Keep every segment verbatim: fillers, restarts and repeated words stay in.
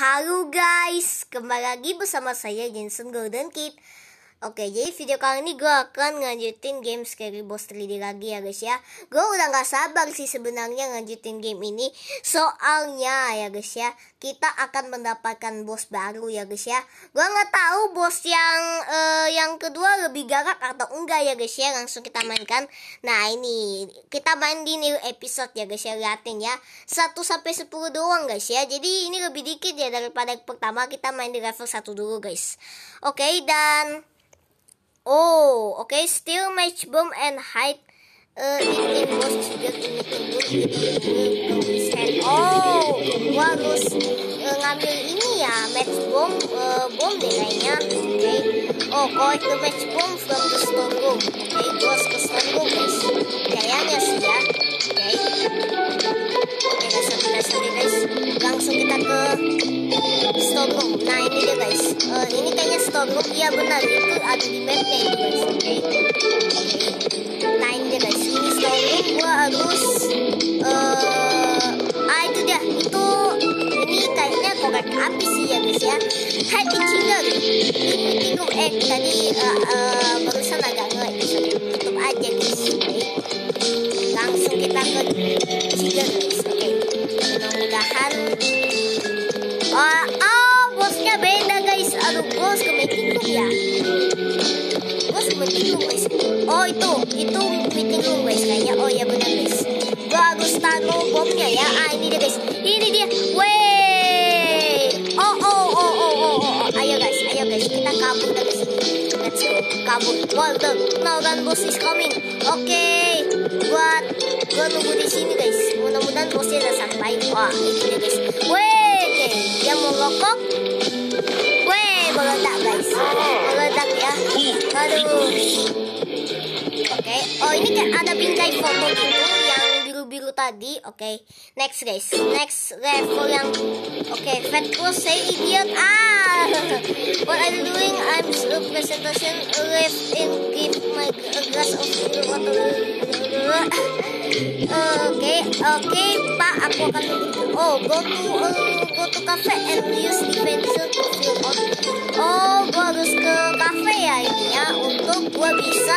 Halo guys, kembali lagi bersama saya Jensen Golden Kid. Oke, jadi video kali ini gue akan ngelanjutin game Scary Boss tiga D lagi ya guys ya. Gue udah gak sabar sih sebenarnya ngelanjutin game ini. Soalnya ya guys ya, kita akan mendapatkan bos baru ya guys ya. Gue gak tahu bos yang uh, yang kedua lebih galak atau enggak ya guys ya. Langsung kita mainkan. Nah ini, kita main di new episode ya guys ya. Liatin ya, satu sampai sepuluh doang guys ya. Jadi ini lebih dikit ya daripada yang pertama. Kita main di level satu dulu guys. Oke, dan oh, oke, okay. Still match bomb and hide uh, in boss trigger ini. Oh, gua harus uh, ngambil ini ya, match bomb, uh, bom deh kayaknya. Oke, okay. Oh, collect the match bomb from the stone room. Oke, okay. Gua harus ke stone room guys. Kayaknya sih ya. Oke, okay. Oke, okay, langsung kita sorry guys. Langsung kita ke stone room. Nah ini dia guys. Uh, ini kayaknya stone room. Iya benar, itu ada di mapnya itu guys. Oke. Okay. Okay. Nah ini dia guys. Ini stone room. Gua harus uh, ah itu dia. Itu ini kayaknya korek api sih ya guys ya. Head in trigger. Ini room. Eh tadi uh, uh, barusan agak ngelag. Tutup aja guys. Oke. Okay. Langsung kita ke trigger guys. Oke. Okay. Mudah-mudahan. Oh, oh, bosnya beda guys. Aduh, bos ke meeting room ya. Bos ke meeting room guys. Oh itu, itu meeting room guys kayaknya. Oh ya benar guys. Gua harus taruh bomnya ya. Ah ini dia guys. Ini dia. Wey. Oh oh oh oh oh oh. Ayo guys, ayo guys. Kita kabur dari sini. Let's go. Kabur. Well done. Now dan boss is coming. Oke. Okay. Buat gua nunggu di sini guys. Mudah-mudahan bosnya udah sampai. Wah ini dia guys. Wey. Dia mau ngokok. Weh, meledak guys. Meledak ya. Aduh. Oke. Okay. Oh, ini kan ada bingkai foto gitu yang biru-biru tadi. Oke. Okay. Next guys. Next level yang oke, okay. Fat Cross say idiot. Ah. What are you doing? I'm a presentation left in give my a glass of water. Oke, oke, Pak, aku akan oh, go to uh, go to cafe and use the pencil to fill out. Oh, gua harus ke cafe ya ini ya untuk gua bisa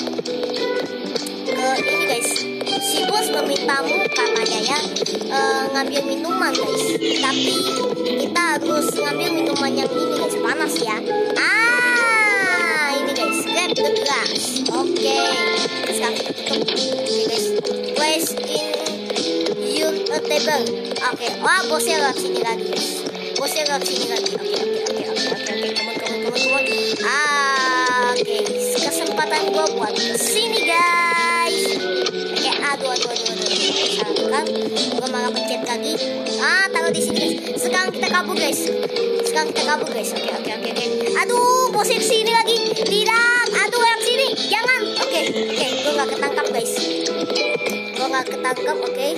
uh, ini guys. Si bos memintamu katanya ya uh, ngambil minuman guys. Tapi kita harus ngambil minuman yang ini guys, panas ya. Ah, ini guys, grab the glass. Oke, okay. Sekarang kita tutup. Oke okay, guys. Place in your table. Oke, okay. Wah bosnya lewat sini lagi guys. Bosnya lewat sini lagi. Oke okay, oke okay, oke okay, oke okay, oke. Come on come on come on come on. Ah, oke. Okay. Kesempatan gua buat kesini guys. Oke, okay, aduh aduh aduh aduh. Salah kan? Gua malah pencet lagi. Ah, taruh di sini guys. Sekarang kita kabur guys. Sekarang kita kabur guys. Oke okay, oke okay, oke okay, oke. Okay. Aduh, bosnya kesini lagi. Tidak. Aduh, yang sini. Jangan. Oke okay, oke. Okay. Gua nggak ketangkap guys. Gua nggak ketangkap. Oke. Okay.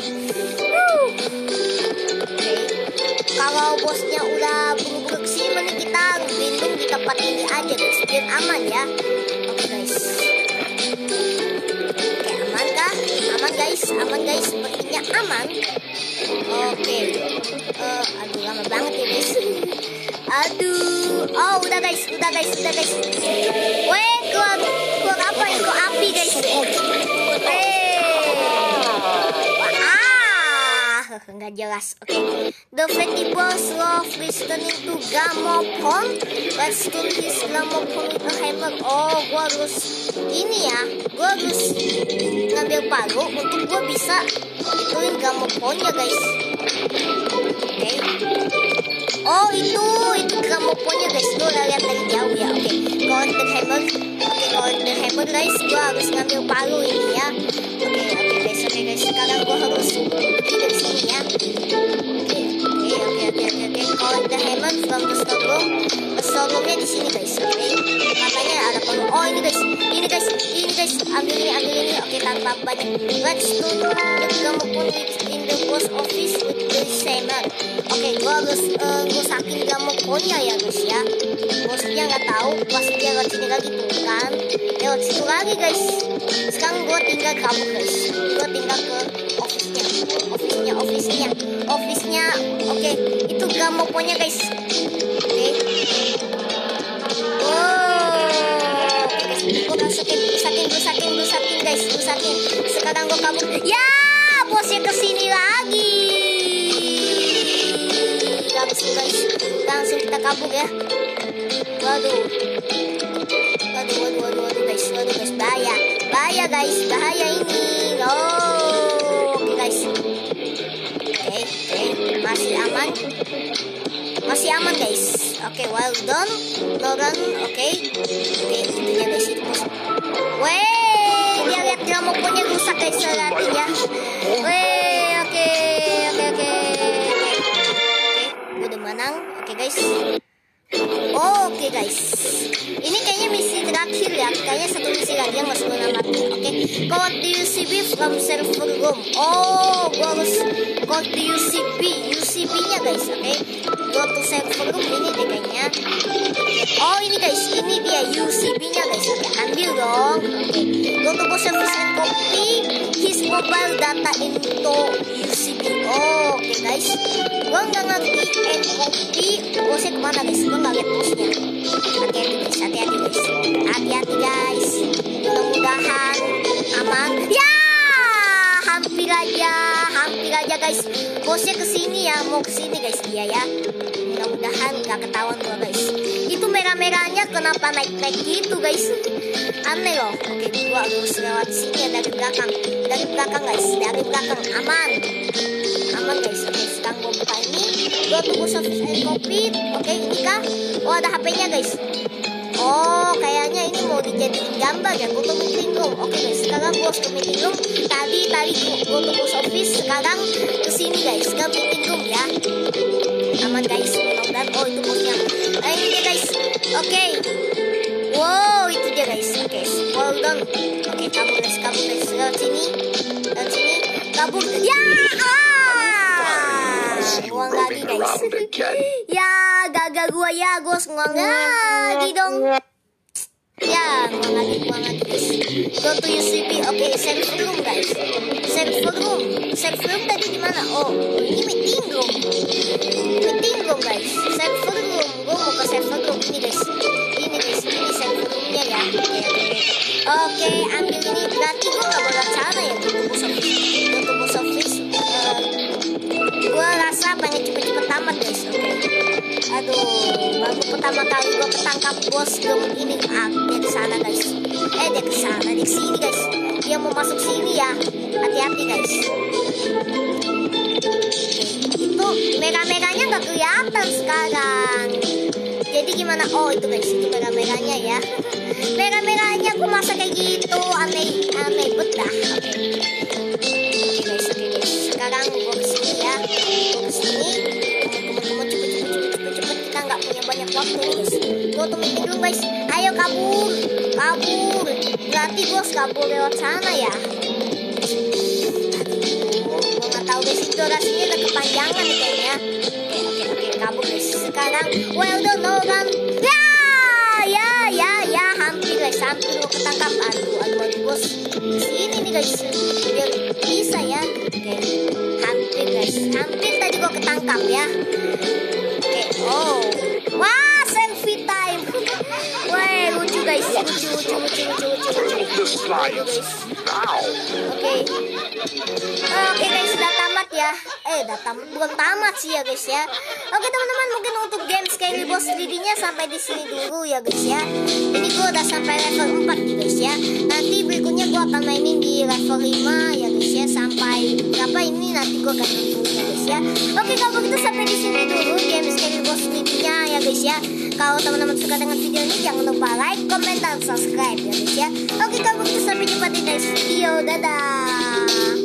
Okay. Kalau bosnya udah buru-buru kesini, mending kita lindung di tempat ini aja guys, biar aman ya. Oke okay, guys. Oke okay, aman kah? Aman guys, aman guys, sepertinya aman. Oke. Okay. Uh, aduh lama banget ya guys. Aduh. Oh udah guys, udah guys, udah guys. Weh, keluar, keluar apa ini? Kok api guys? Weh. Nggak jelas. Oke. Okay. The fatty boss love listening to Gamophone. Let's turn his Gamophone into a hammer. Oh, gua harus ini ya. Gua harus ngambil palu untuk gua bisa ituin Gamophone ya guys. Oke. Okay. Oh itu itu Gamophone-nya guys. Gua udah lihat dari jauh ya. Oke. Okay. Collect the hammer. Oke, okay, collect the hammer guys. Gua harus ngambil palu ini ya. Oke, okay, oke okay, guys, oke okay, guys. Sekarang gua harus pergi dari sini ya. Oke, oke, oke, oke, oke. Collect the hammer from the store room. Store roomnya di sini guys. Oke. Okay. Katanya ada palu. Oh ini guys, ini guys, ini guys. Ambil ini, ambil ini. Oke, okay, tanpa banyak. Let's do the Gamophone in the boss office with the hammer. Oke, okay, gua harus uh, rusakin Gamophone-nya ya guys ya. Bosnya nggak tahu, pas dia lewat sini lagi tuh kan. Lewat situ lagi guys. Sekarang gua tinggal kabur guys. Gua tinggal ke office-nya. Office pokoknya office-nya. Office-nya oke, okay. Itu gramofonnya guys. Oke. Okay. Oh, oke okay, guys. Gue rusakin, rusakin, rusakin, rusakin guys, rusakin. Sekarang gue kabur. Ya, bosnya kesini lagi. Langsung guys, langsung kita kabur ya. Waduh. Waduh, waduh, waduh, waduh guys, waduh guys, bahaya. Bahaya guys, bahaya ini. No. Oke okay, guys. Oke, okay, oke, okay. Masih aman. Masih aman guys. Oke, okay, well done. No run, oke. Okay. Oke, okay, intinya guys itu. Weh, dia lihat gramofonnya rusak guys artinya. Weh, oke, oke, oke. Oke, gue udah menang. Oke okay, guys. Oh, oke okay, guys. Ini kayaknya misi terakhir ya. Kayaknya satu misi lagi yang masuk ke nama. Oke. Okay. Code the U C B from server room. Oh, gue harus code the U C B. U C B-nya guys. Oke. Okay. Go to server room ini deh kayaknya. Oh, ini guys. Ini dia U C B-nya guys. Oke, okay. Ambil dong. Oke. Okay. Go to post service and copy his mobile data into U C B. Oh, oke okay, guys. Gue nggak ngerti and copy. Bosnya kemana guys? Gue nggak lihat bosnya. Hati-hati guys, hati-hati guys, hati-hati guys. Mudah-mudahan aman. Ya, hampir aja, hampir aja guys. Bosnya kesini ya, mau kesini guys dia ya. Mudah-mudahan nggak ketahuan gua guys. Itu merah-merahnya kenapa naik-naik gitu guys? Aneh loh. Oke, gua harus lewat sini ya dari belakang, dari belakang guys, dari belakang aman, aman guys. Oke, sekarang gua buka ini. Gua tunggu service and copy. Oke, ini kah? Oh, ada H P-nya guys. Oh, kayaknya ini mau dijadiin gambar ya. Go to meeting room. Oke guys, sekarang gue harus ke meeting room. Tadi tadi go to post office. Sekarang ke sini guys, ke meeting room ya. Aman guys, mudah-mudahan. Oh, itu bosnya. Nah, ini dia guys. Oke. Okay. Wow, itu dia guys. Oke, okay. Well done. Oke, okay, kabur guys, kabur guys. Lewat sini, lewat sini, kabur. Ya, ah, nguang lagi guys. Ya, gagal gua ya, gua nguang lagi dong. Ya, nguang lagi, nguang lagi guys. Go to U C B. Oke, okay, server room guys. Server room. Server room tadi di mana? Oh, ini meeting room. Meeting room guys. Server room. Gua mau ke server room ini guys. Ini guys, ini server roomnya ya. Oke, okay, oke. Okay. Oke, okay, ambil ini. Berarti gua nggak bakal cara ya untuk bos office. Untuk bos office. Uh, gua rasa pengen cepet-cepet tamat guys. Oke. Okay. Aduh, baru pertama kali gua ketangkap bos gem ini. Ah, dia ke sana guys. Eh, dia ke sana, dia ke sini guys. Dia mau masuk sini ya. Hati-hati guys. Itu merah-merahnya nggak kelihatan sekarang. Jadi gimana? Oh, itu guys, itu merah-merahnya ya. Merah-merahnya kok masa kayak gitu? Aneh, aneh bedah. Oke. Oke guys, oke guys. Sekarang gua kesini ya. Gua kesini. Teman-teman cepet-cepet-cepet-cepet. Kita nggak punya banyak waktu guys. Gua tuh meeting dulu guys. Ayo kabur, kabur. Berarti bos kabur lewat sana ya. Aduh, gua nggak tahu guys. Itu durasinya udah kepanjangan nih kayaknya. Oke, oke, oke. Kabur guys. Sekarang, well done, no run. Ya, ya, ya, ya. Hampir guys, hampir mau ketangkap. Aduh, aduh, aduh bos. Sini nih guys. Biar bisa ya. Oke, hampir guys. Hampir tadi gua ketangkap ya. Oke, oh. Wah, selfie time. Wah, lucu guys. Lucu, lucu, lucu, lucu, lucu, lucu. Oke. Oke guys, sudah tamat ya. Eh, udah tamat. Belum tamat sih ya guys ya. Oke teman-teman, mungkin untuk game Scary Boss tiga D-nya sampai di sini dulu ya guys ya. Ini gue udah sampai level empat nih guys ya. Nanti berikutnya gue akan mainin di level lima ya guys ya. Sampai berapa ini nanti gue akan tentuin ya guys ya. Oke, kalau begitu sampai di sini dulu game Scary Boss tiga D-nya ya guys ya. Kalau teman-teman suka dengan video ini, jangan lupa like, comment, dan subscribe ya guys ya. Oke, kalau begitu sampai jumpa di next video. Dadah.